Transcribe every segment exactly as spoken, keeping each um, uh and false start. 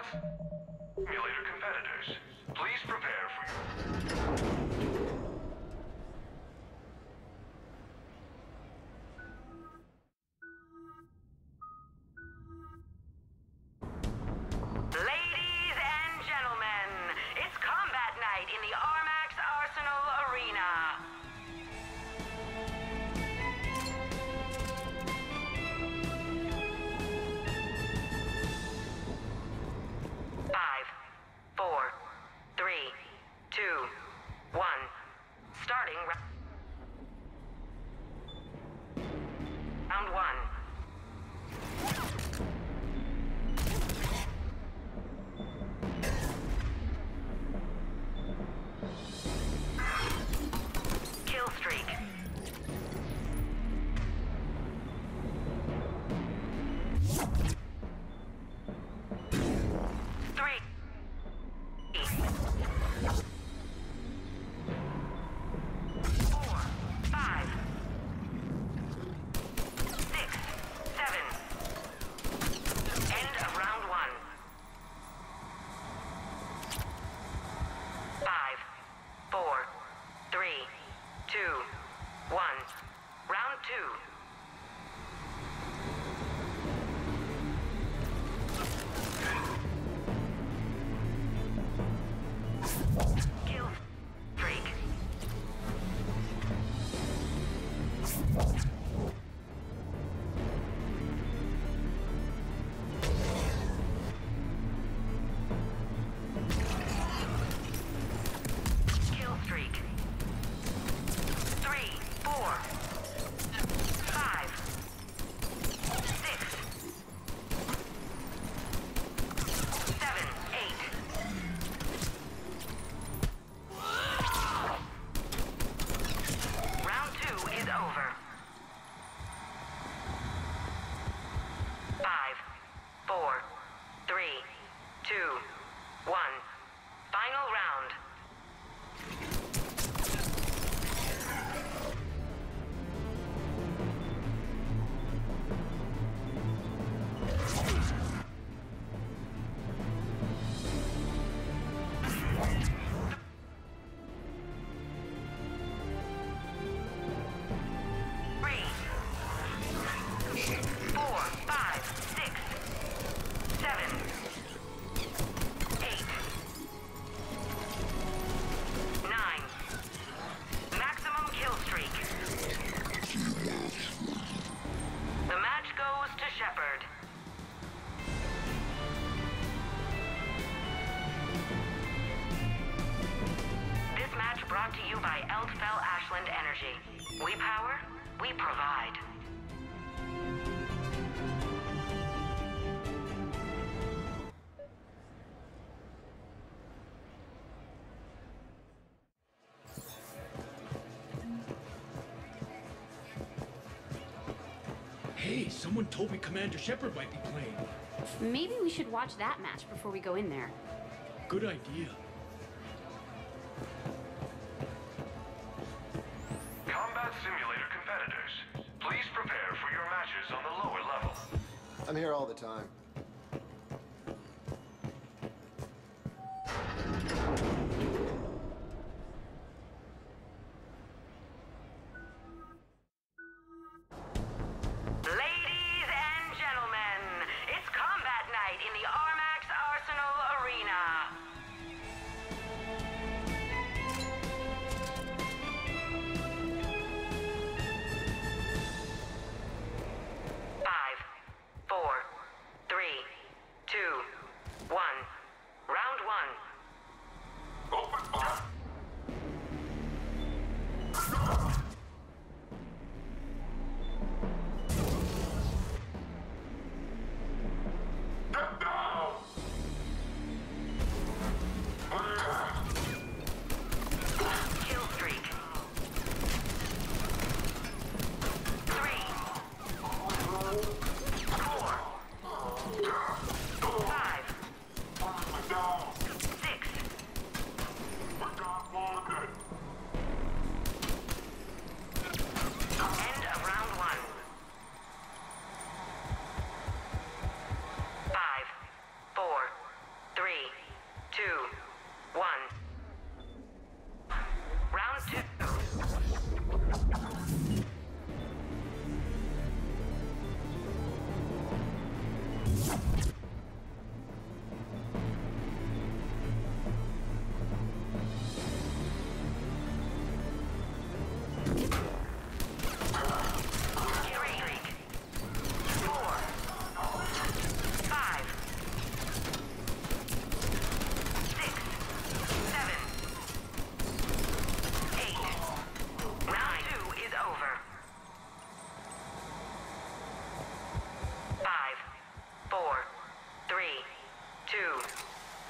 Simulator competitors, please prepare for your... Ladies and gentlemen, it's combat night in the Armax Arena. Five, four, three, two, one. Starting round one. Kill streak. Three. Four. Five. Six. Seven. End of round one. Five. Four. Three. Two. One. Round two. Kill streak. Kill streak. Three, four, five, six, seven, eight. Round two is over. Five, four, three, two, one. Final round. Three, four, five, six, seven, eight, nine. Maximum kill streak. The match goes to Shepard. This match brought to you by Eldfell Ashland Energy. We power, we provide. Hey, someone told me Commander Shepard might be playing. Maybe we should watch that match before we go in there. Good idea. Combat Simulator competitors, please prepare for your matches on the lower level. I'm here all the time. Ladies and gentlemen, it's combat night in the Armax Arena. Five, four, three, two, one. Round one. Open fire. Step down.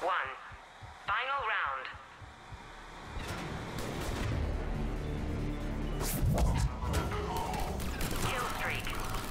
One. Final round. Kill streak.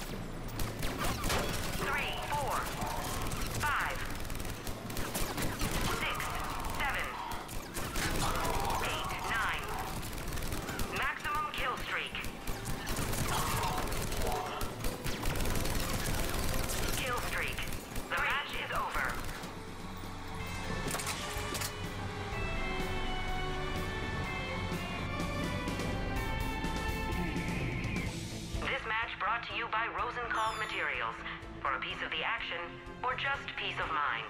Three, four, five, six, seven, eight, nine. Maximum kill streak. Kill streak. The match is over. This match brought to you by Rosenkopf Materials. For a piece of the action, or just peace of mind.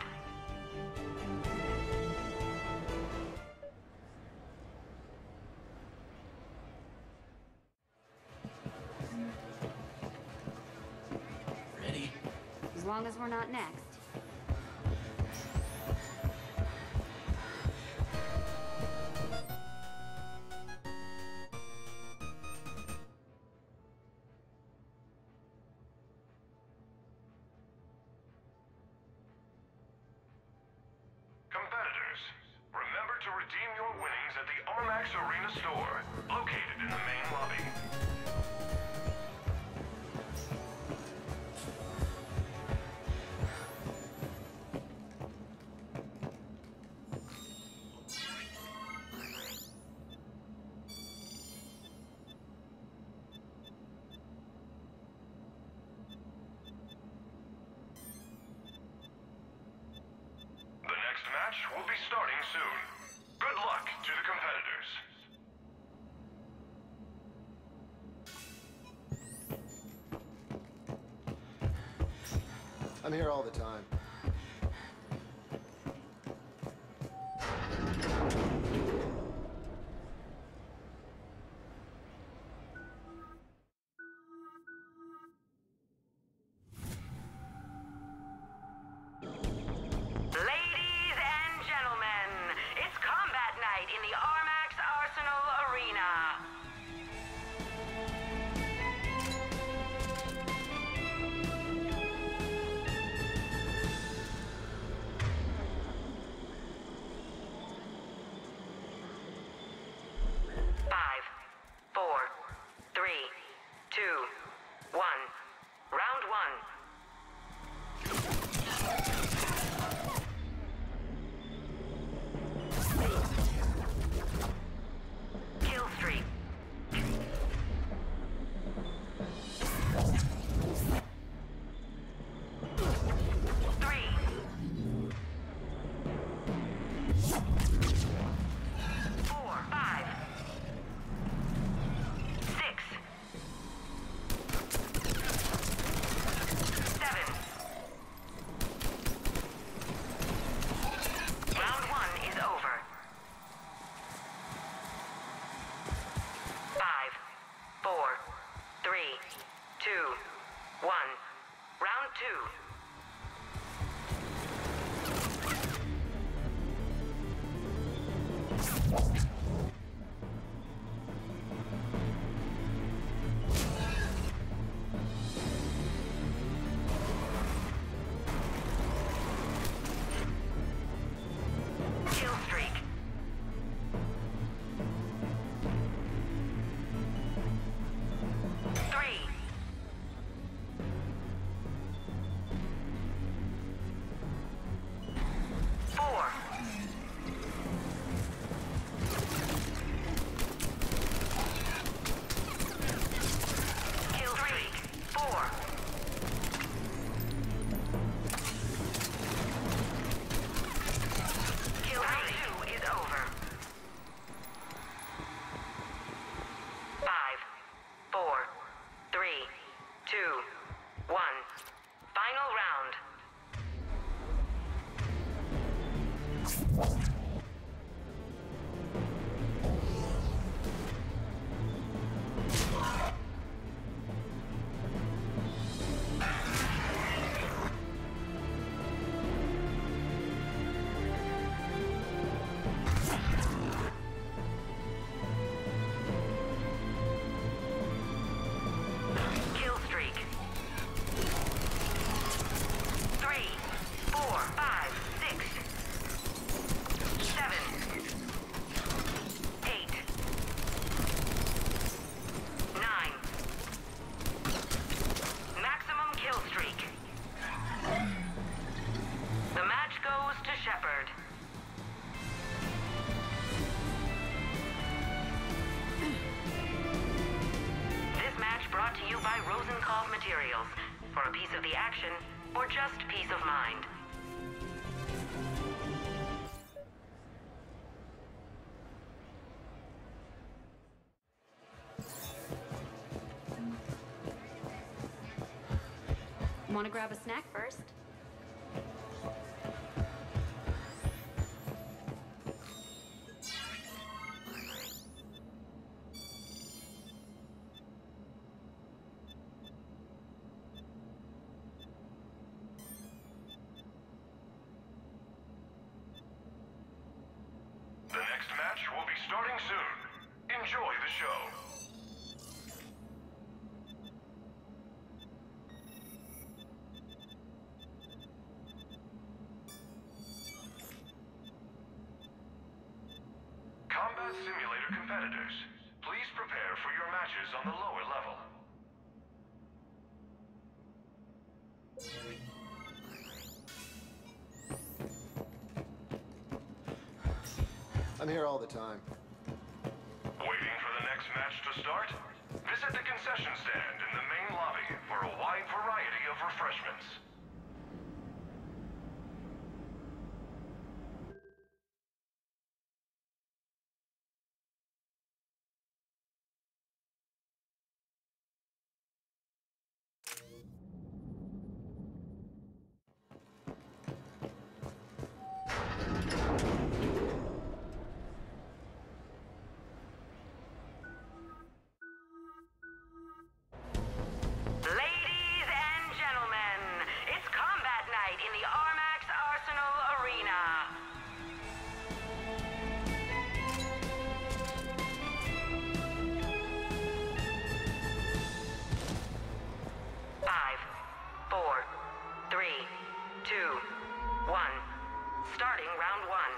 Ready? As long as we're not next. Competitors, remember to redeem your winnings at the Armax Arena store, located in the main lobby. The next match will be starting soon. Good luck to the competitors. I'm here all the time. Ladies and gentlemen, it's combat night in the Armax Arsenal Arena. a piece of the action, or just peace of mind. Want to grab a snack first? The next match will be starting soon. Enjoy the show. Combat Simulator competitors, please prepare for your matches on the lower level. I'm here all the time. Waiting for the next match to start? Visit the concession stand in the main lobby for a wide variety of refreshments. Ladies and gentlemen, it's combat night in the Armax Arena. Five, four, three, two, one. Starting round one.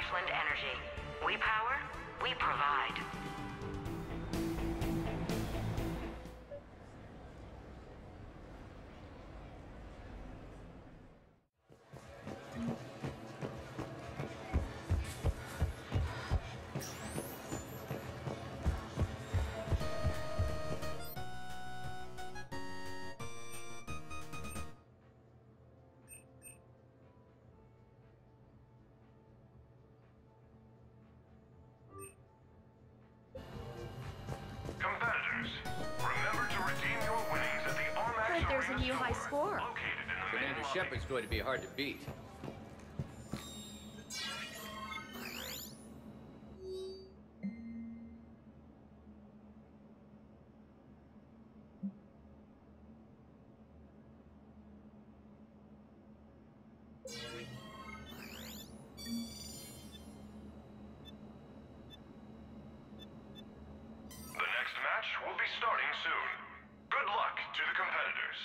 Ashland Energy. We power, we provide. Competitors, remember to redeem your winnings at the Armax Heard there's a Arena new high store, score. located in the main Commander lobby. Shepard's going to be hard to beat. The next match will be starting soon. Good luck to the competitors.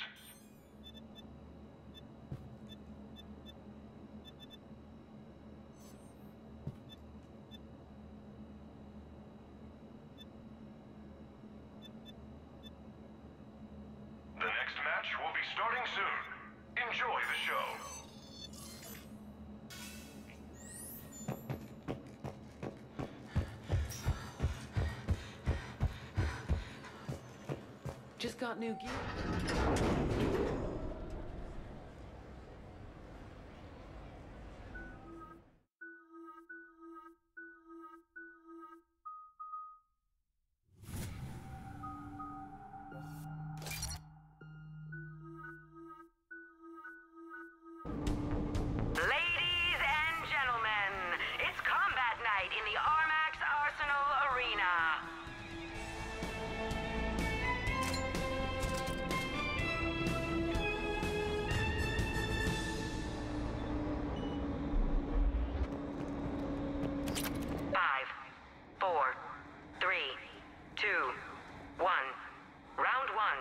The next match will be starting soon. Enjoy the show. Just got new gear. Ladies and gentlemen, it's combat night in the Armax Arena. Five, four, three, two, one. Round one.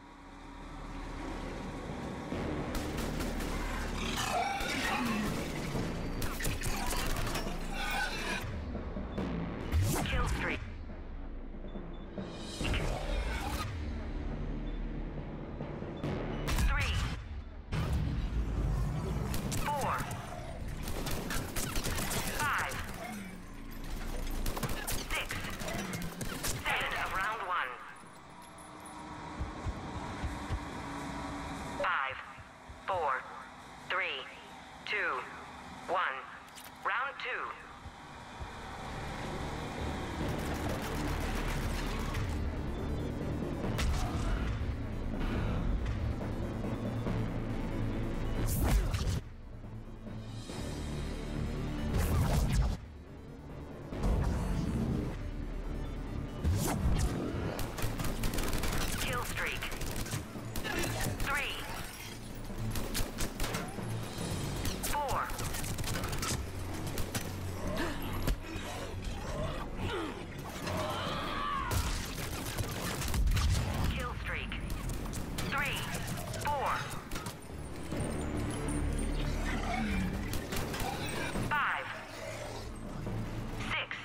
Kill streak. Three. Four. Five. Six. End of round one. Five. Four. Three. Two. One. Round two. Kill streak. Three. Four. Kill streak. Three. Four. Five. Six.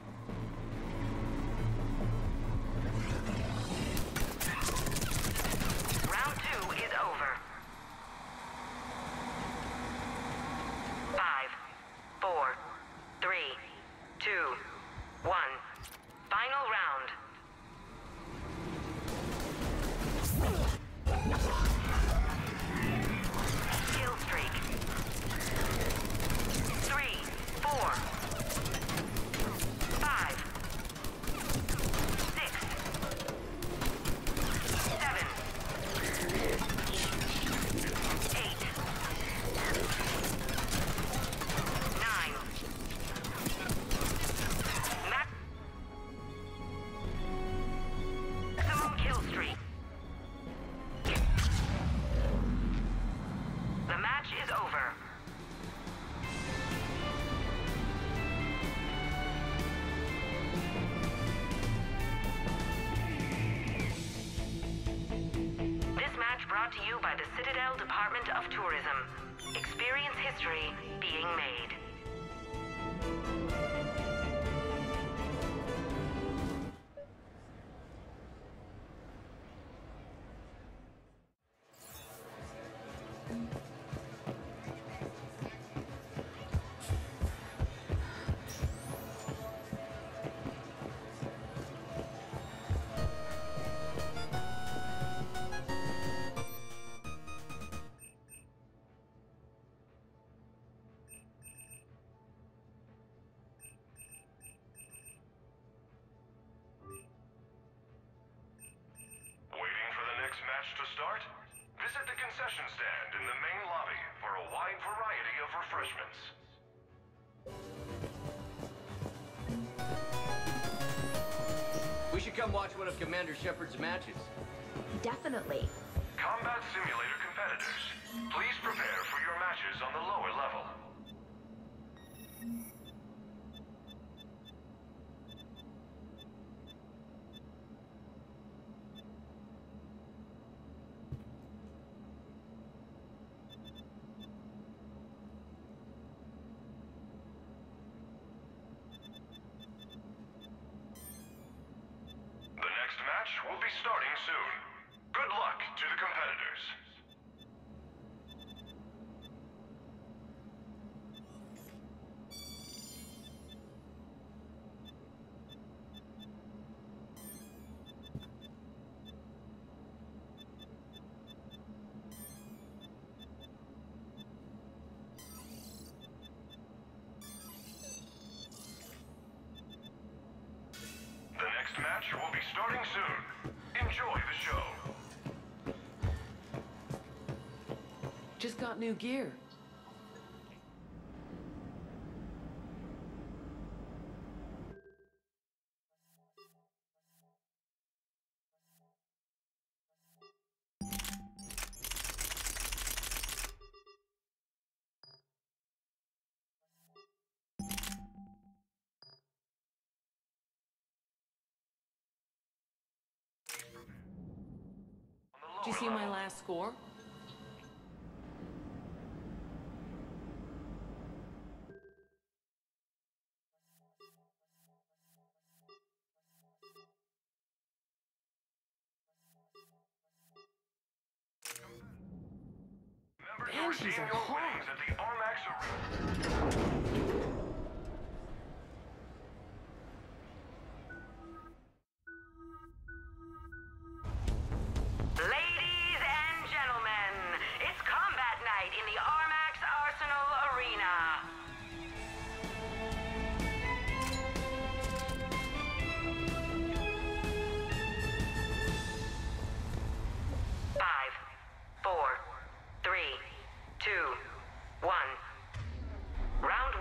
Round two is over. Five, four, three, two, one. Final round. Kill streak. Three, four, five, six, seven, eight, nine. Maximum kill streak. The match is over. This match brought to you by the Citadel Department of Tourism. Experience history being made. Waiting for the next match to start? Visit the concession stand in the main lobby for a wide variety of refreshments. We should come watch one of Commander Shepard's matches. Definitely. Combat Simulator competitors, please prepare for your matches on the lower level. The next match will be starting soon. Good luck to the competitors. The next match will be starting soon. Enjoy the show. Just got new gear. Did you see my last score? Remember to Banshees redeem are your hard. winnings at the Armax Arena. Ladies and gentlemen, it's combat night in the Armax Arena. Five, four, three, two, one. Round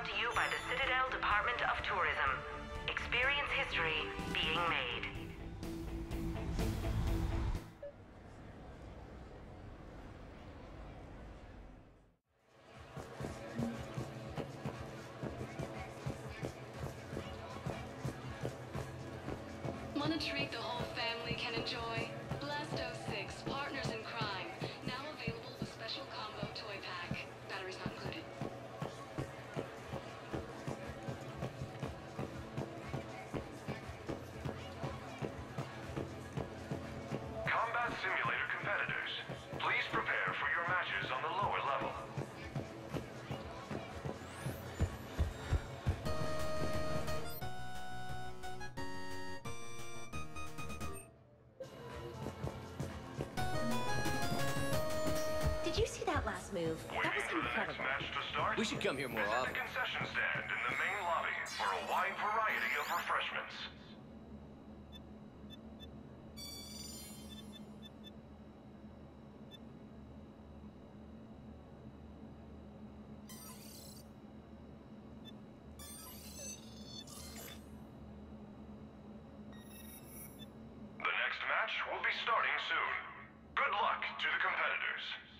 to you by the Citadel Department of Tourism. Experience history being made. Want a treat the whole family can enjoy? Blast oh six, Partners in Crime. Now available with special combo toy pack. Batteries not included. Combat Simulator competitors, please prepare for your matches on the lower level. Did you see that last move? That Waiting was for the next incredible. match to start? We should come here more Visit often. the concession stand in the main lobby for a wide variety of refreshments. The next match will be starting soon. Good luck to the competitors.